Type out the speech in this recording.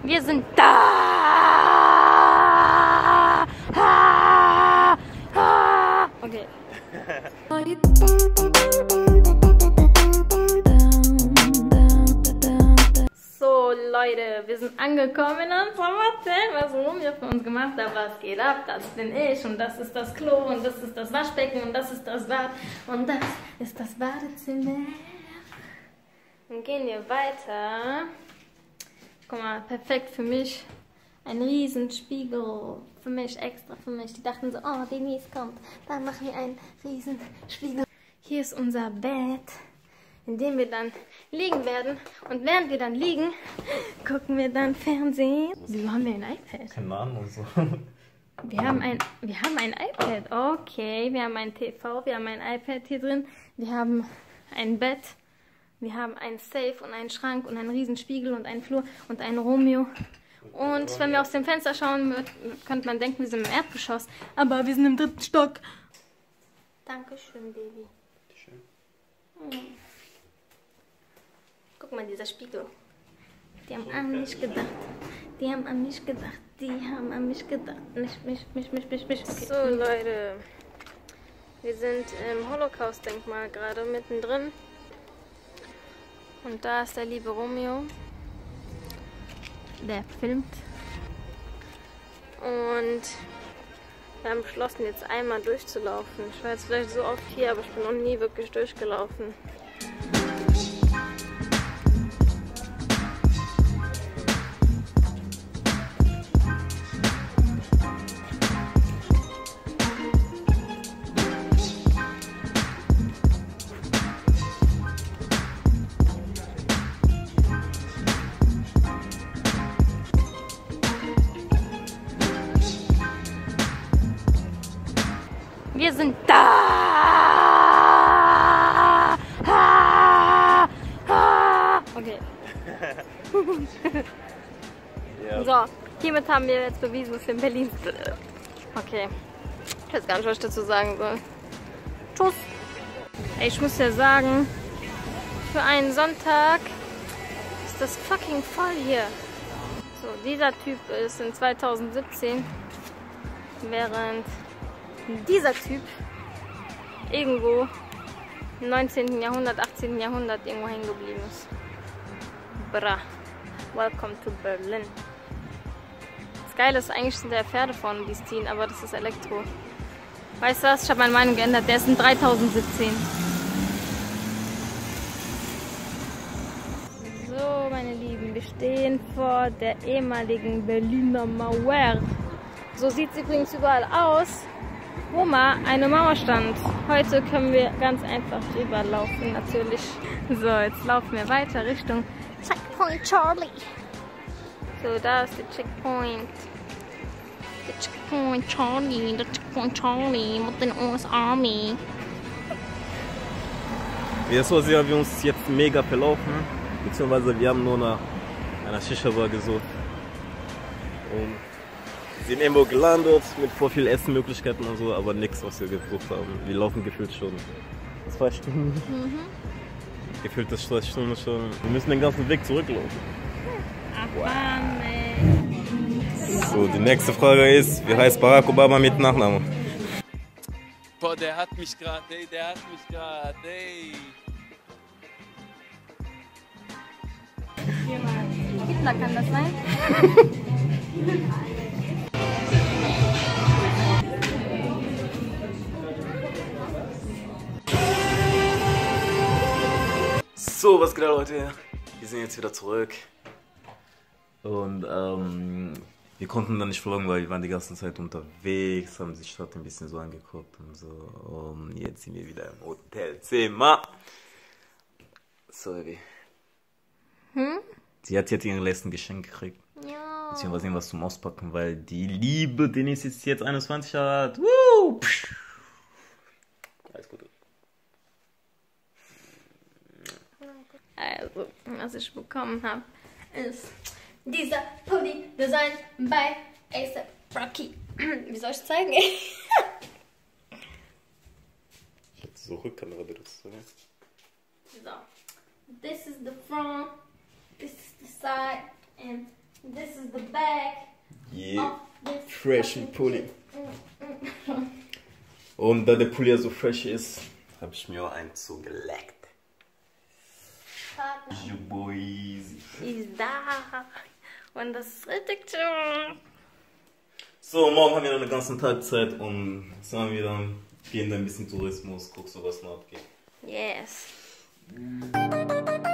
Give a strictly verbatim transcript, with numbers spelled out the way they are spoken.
Wir sind da! Ha! Ha! Okay. So Leute, wir sind angekommen in unserem Hotel, was Romeo für uns gemacht hat. Was geht ab? Das bin ich und das ist das Klo und das ist das Waschbecken und das ist das Bad und das ist das Badezimmer. Dann gehen wir weiter. Guck mal, perfekt für mich. Ein riesen Spiegel. Für mich, extra für mich. Die dachten so, oh, Denise kommt. Dann machen wir einen riesen Spiegel. Hier ist unser Bett, in dem wir dann liegen werden. Und während wir dann liegen, gucken wir dann Fernsehen. Wieso haben wir ein iPad? Keine Ahnung, so. Wir haben ein, wir haben ein iPad. Okay, wir haben ein T V, wir haben ein iPad hier drin. Wir haben ein Bett. Wir haben ein Safe und einen Schrank und einen riesen Spiegel und einen Flur und einen Romeo. Und wenn wir aus dem Fenster schauen, könnte man denken, wir sind im Erdgeschoss. Aber wir sind im dritten Stock. Dankeschön, Baby. Schön. Hm. Guck mal, dieser Spiegel. Die haben an mich gedacht. Die haben an mich gedacht. Die haben an mich gedacht. Nicht mich, mich, mich, mich, mich. Okay. So, Leute. Wir sind im Holocaust-Denkmal gerade mittendrin. Und da ist der liebe Romeo. Der filmt. Und wir haben beschlossen, jetzt einmal durchzulaufen. Ich war jetzt vielleicht so oft hier, aber ich bin noch nie wirklich durchgelaufen. Wir sind da! Ha! Ha! Okay. Ja. So, hiermit haben wir jetzt bewiesen, dass wir in Berlin sind. Okay. Ich weiß gar nicht, was ich dazu sagen soll. Tschüss. Ey, ich muss ja sagen, für einen Sonntag ist das fucking voll hier. So, dieser Typ ist in zweitausendsiebzehn, während dieser Typ irgendwo im neunzehnten Jahrhundert, achtzehnten Jahrhundert irgendwo hängen geblieben ist. Bra. Welcome to Berlin. Das Geile ist, eigentlich sind da Pferde vorne, die es ziehen, aber das ist Elektro. Weißt du was? Ich habe meine Meinung geändert. Der ist in dreitausendsiebzehn. So, meine Lieben, wir stehen vor der ehemaligen Berliner Mauer. So sieht es übrigens überall aus, wo mal eine Mauer stand. Heute können wir ganz einfach drüber laufen, natürlich. So, jetzt laufen wir weiter Richtung Checkpoint Charlie. So, da ist der Checkpoint. Der Checkpoint Charlie, der Checkpoint Charlie mit den U S Army. Wie es so sehr, wir uns jetzt mega verlaufen, beziehungsweise wir haben nur nach einer Shisha-Bar gesucht. Und sind irgendwo gelandet mit vor viel Essenmöglichkeiten und so, aber nichts, was wir gesucht haben. Wir laufen gefühlt schon zwei Stunden. Mhm. Gefühlt das zwei Stunden schon. Wir müssen den ganzen Weg zurücklaufen. Wow. So, die nächste Frage ist, wie heißt Barack Obama mit Nachnamen? Boah, der hat mich gerade, ey, der hat mich gerade, ey. Hitler kann das sein? So, was geht, Leute? Wir sind jetzt wieder zurück. Und ähm, wir konnten dann nicht vloggen, weil wir waren die ganze Zeit unterwegs, haben die Stadt ein bisschen so angeguckt und so. Und jetzt sind wir wieder im Hotelzimmer. Sorry. Hm? Sie hat jetzt ihren letzten Geschenk gekriegt. Ja. Beziehungsweise irgendwas zum Auspacken, weil die liebe Denise ist jetzt einundzwanzig Jahre alt. Woo! Alles Gute. Also, was ich bekommen habe, ist dieser Pulli Design bei A$AP Rocky. Wie soll ich zeigen? Ich hätte so Rückkamera benutzt. Oder? So, this is the front, this is the side, and This is the bag. Yeah, fresh and Pulli. Und da der Pulli ja so fresh ist, habe ich mir auch einen zugeleckt. You boys. Ist da. Und das ist richtig schön. So, morgen haben wir noch einen ganzen Tag Zeit und sagen wir dann, gehen da ein bisschen Tourismus, guckst du, was noch abgeht. Yes.